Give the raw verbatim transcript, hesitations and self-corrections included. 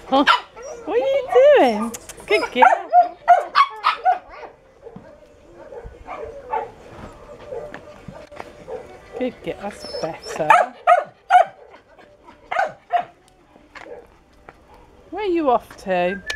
What are you doing? Good girl. Good girl, that's better. Where are you off to?